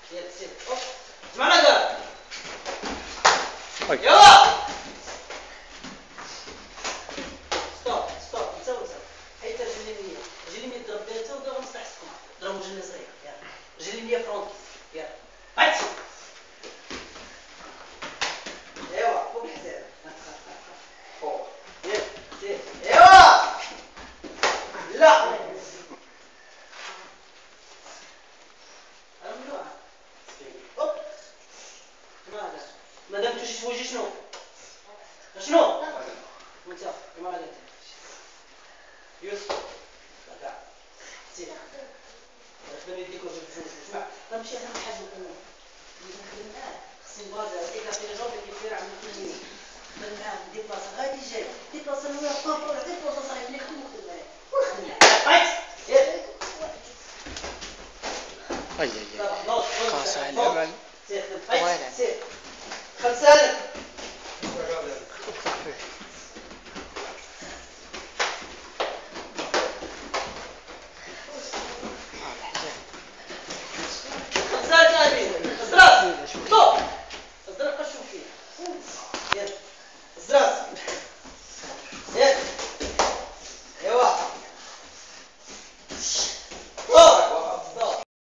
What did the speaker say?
يلا سير اسمعنا قال طيب. يلا ستوب نسوي حيت رجلي 100 ضرب بها انت وضرب مستحسكم ضربوا رجلي صغيره يلا رجلي 100 فرونكي يلا هات ايوا فوق الحساب فوق يلا سير ايوا لا مادام تجي تفوجي شنو وانت كما قلت يوسف لا سير راه يديك وجه بجوج اسمع نمشي انا نحل الامور اللي نخدم معاه خصني نبازا ايكافي لي جوب اللي كيفير عند الفلاني نخدم معاه ديبلاصه غادي جاي ديبلاصه انا وياه طابور ديبلاصه صاحبي نخدم معاه ونخدم معاه ياك اي قاصح العمل طويلة سير خمسانك خمسانك امين ازراس طوب ازراس قشو فيه يلا ازراس